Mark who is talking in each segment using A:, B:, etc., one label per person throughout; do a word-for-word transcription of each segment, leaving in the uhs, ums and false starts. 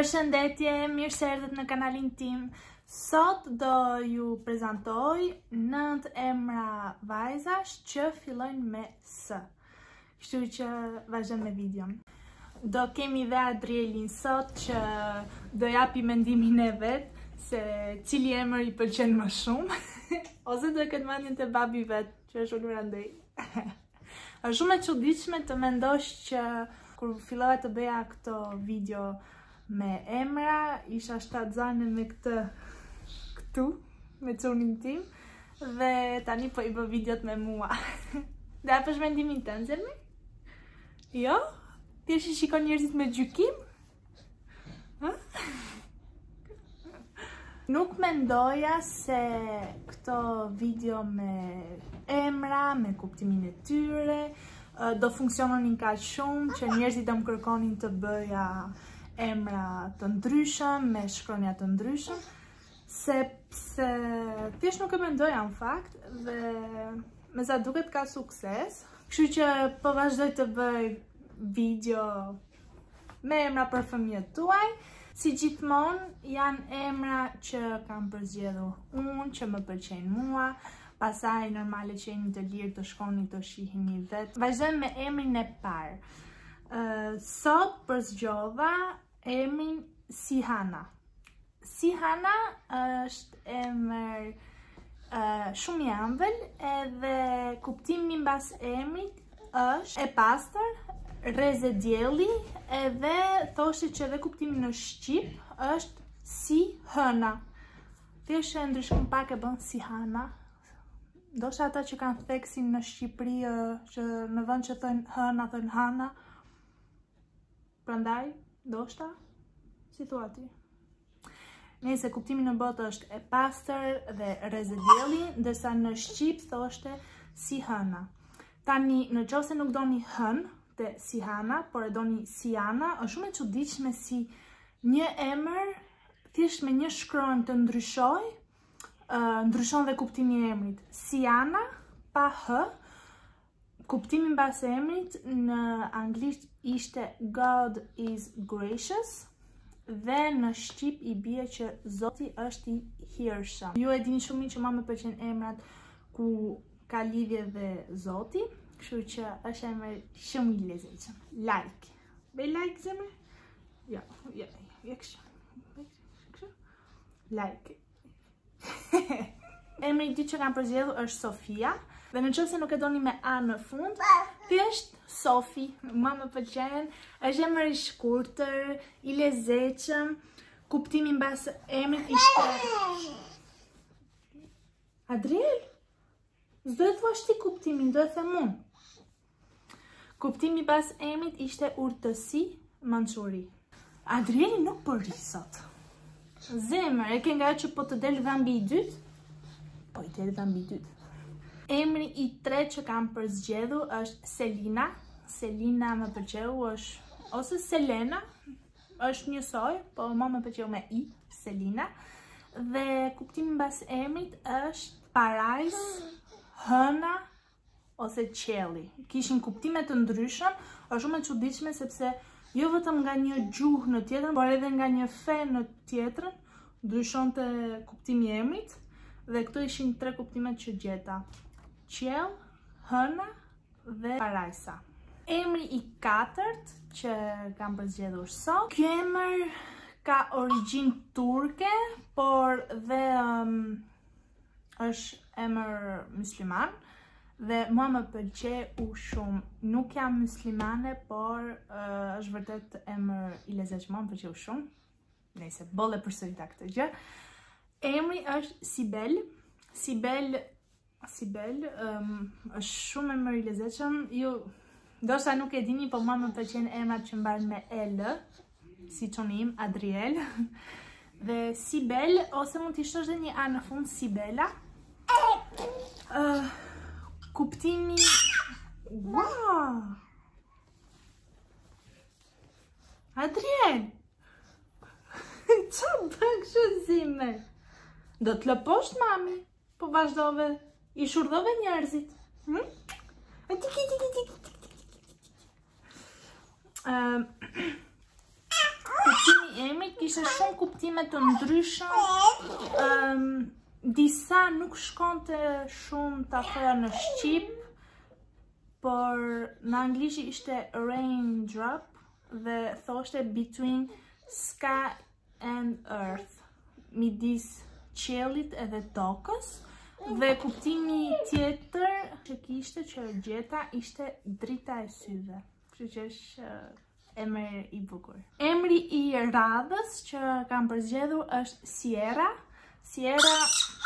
A: Përshëndetje, mirë se erdhët në kanalin tim. Sot do ju prezantoj nëntë emra vajzash që fillojnë me S. Kështu që vazhdojmë me videon. Do kemi dhe Adrielin sot që do japi mendimin e vet se cili emër i pëlqen më shumë. Ose do e këtë mendin të babi vet, që është ulur andej. Është shumë e çuditshme të mendosh që kur fillova të bëja këto video me emra, isha shtatzane me këtë këtu, me cunin tim, dhe tani po i bë videot me mua. Dhe apësh mendimin të nëzërme? Jo? Ti është i shikon njerëzit me gjykim? Ha? Nuk mendoja se këto video me emra, me kuptimin e tyre, do funksiononin kaq shumë që njerëzit do më kërkonin të bëja emra të ndryshëm, me shkronja të ndryshëm, sepse thjesht nuk e mendoja në fakt, dhe me sa duket ka sukses, kështu që po vazhdoj të bëj video me emra për fëmijët tuaj. Si gjithmonë janë emra që kam përzgjedhur unë, që më pëlqejnë mua, pasaj normale që jeni të lirë të shkoni të shihini vetë. Vazhdojmë me emrin e parë. Uh, sot përzgjodha emrin Sihana. Sihana është emër uh, shumë i ëmbël, edhe kuptimi mbas emrit është e pastër, rreze dielli, edhe thoshte që edhe kuptimi në shqip është si hëna. Thjesht e ndryshon pak e bën Sihana. Ndoshta ata që kanë theksin në Shqipëri, që në vend që thënë hëna, thënë hana. Prandaj, ndoshta, si thua ti? Nëse kuptimi në botë është e pastër dhe rreze dielli, ndërsa në Shqip thoshte si hëna. Tani, në qoftë se nuk doni hën te Sihana, por e doni Siana, është shumë e çuditshme si një emër thjesht me një shkronjë të ndryshoj, uh, ndryshon dhe kuptimi i emrit. Siana pa h, kuptimi mbas emrit në anglisht ishte God is gracious, dhe në Shqip i bie që Zoti është i hirshëm. Ju e dini shumë që mua më pëlqen emrat ku ka lidhje dhe Zoti, kështu që është emër shumë i lezetshëm. Like. Bëj like zemër? Jo, jo, jo kështu. Kështu? Like. Emri i dytë që kam përzgjedhur është Sofia, dhe në qoftë se nuk e doni me a në fund, thjesht Sofi, mua më pëlqen, është emër i shkurtër, i lezetshëm, kuptimi mbas emrit ishte Adriel? S'do e thuash ti kuptimin, do e them unë. Kuptimi mbas emrit ishte urtësi, mençuri. Adrieli nuk po ri sot. Zemër, e ke nga që po të del dhambi i dytë? Po i del dhambi i dytë. Emri i tretë që kam përzgjedhur është Selina. Selina më pëlqeu, është ose Selena, është njësoj, po më më pëlqeu me i, Selina. Dhe kuptimi mbas emrit është parajs, hëna ose qielli. Kishin kuptime të ndryshëm, është shumë e çuditshme sepse jo vetëm nga një gjuhë në tjetrën, por edhe nga një fe në tjetrën, ndryshonte kuptimi i emrit, dhe këto ishin tre kuptimet që gjeta. Qiell, hëna dhe parajsa. Emri i katërt që kam përzgjedhur sot, ky emër ka origjinë turke, por dhe um, është emër musliman, dhe mua më pëlqeu shumë. Nuk jam muslimane, por uh, është vërtet emër i lezetshëm, më pëlqeu shumë. Nëse bolle përsërita këtë gjë. Emri është Sibel. Sibel Sibel um, është shumë emër i lezetshëm. Ju ndoshta nuk e dini, po mua më pëlqen emrat që mbajnë me el, si çonim Adriel. Dhe Sibel, ose mund t'i shtosh edhe një a në fund, Sibela. Uh, kuptimi... Wow! Adriel! Qa bën kështu zimer? Do të lëposh mami, po vazhdove, i shurdhove njerëzit. Hm? Tiki tiki tiki tiki. Kuptimi i emrit kishte shumë kuptime të ndryshëm. Um, disa nuk shkonte shumë ta thoya në shqip, por në anglisht ishte raindrop dhe thoshte between sky and earth, midis qiellit edhe tokës. Dhe kuptimi tjetër që kishte që gjeta ishte drita e syve. Kështu që është emër i bukur. Emri i radhës që kam përzgjedhur është Sierra. Sierra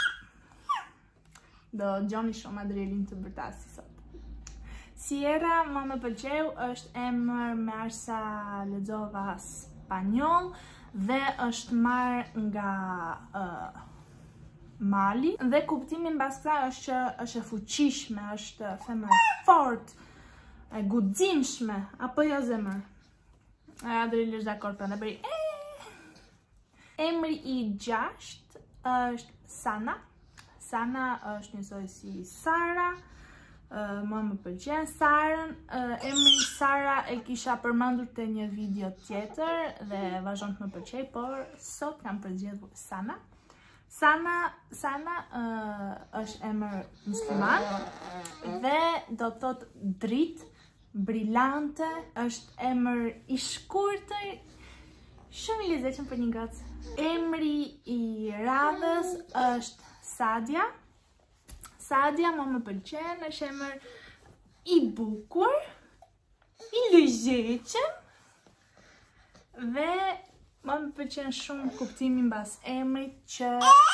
A: do gjoni shumë Adrielin të bërtasi sot. Sierra më më pëlqeu, është emër me aq sa lexova spanjoll dhe është marrë nga uh, Mali dhe kuptimi mbas kësaj është që është e fuqishme, është femër fort, e guximshme, apo jo zemër? Adriel është dakord, prandaj bëri. Emri i gjashtë është Sana. Sana është njësoj si Sara. Uh, më më pëlqen Sarën. Uh, emri Sara e kisha përmendur te një video tjetër dhe vazhdon të më pëlqej, por sot kam përzgjedhur Sana. Sana, Sana uh, është emër musliman dhe do të thot dritë, brillante, është emër i shkurtër, shumë i lezetshëm për një gocë. Emri i radhës është Sadia. Sadia më më pëlqen, është emër i bukur, i lezetshëm dhe më më pëlqen shumë kuptimi mbas emrit që...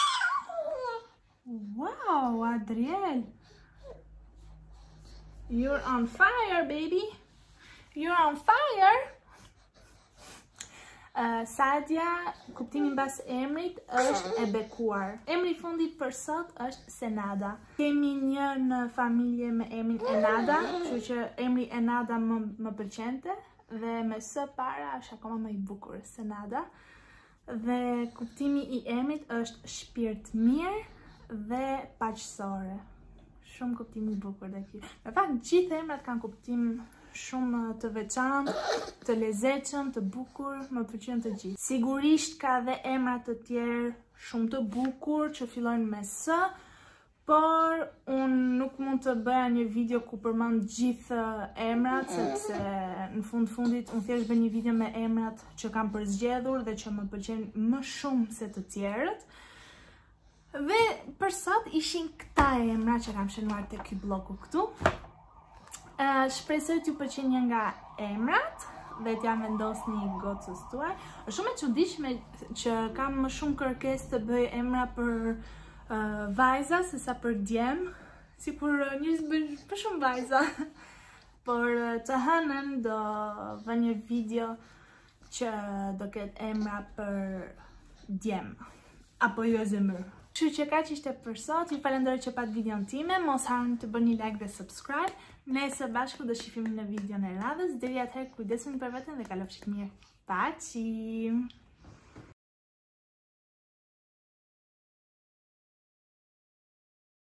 A: Wow, Adriel! You're on fire, baby! You're on fire! Uh, Sadia, kuptimi mbas emrit është e bekuar. Emri i fundit për sot është Senada. Kemi një në familje me emrin Enada, kështu që emri Enada më, më pëlqente dhe me së para është akoma më i bukur, Senada. Dhe kuptimi i emrit është shpirt mirë dhe paqësore. Shumë kuptimi i bukur dhe kjo. Në fakt, gjithë emrat kanë kuptim shumë të veçantë, të lezetshëm, të bukur, më pëlqen të gjithë. Sigurisht ka dhe emra të tjerë shumë të bukur që fillojnë me S, por unë nuk mund të bëja një video ku përmend gjithë emrat, sepse në fund fundit unë thjesht bëj një video me emrat që kam përzgjedhur dhe që më pëlqejnë më shumë se të tjerët. Dhe për sot ishin këta emra që kam shënuar te ky bloku këtu. Uh, shpresoj t'ju pëlqen një nga emrat dhe t'ja vendosni gocës tuaj. Është shumë e çuditshme që kam më shumë kërkesë të bëj emra për uh, vajza se sa për djem, sikur uh, njerëz bëjnë për shumë vajza. Por uh, të hënën do vë një video që do ketë emra për djem apo jo zemër. Kështu që kaq ishte për sot, ju falenderoj që pat videon time, mos harroni të bëni like dhe subscribe. Ne së bashku do shihemi në videon e radhës. Deri atëherë kujdesuni për veten dhe kalofshi mirë. Paçi!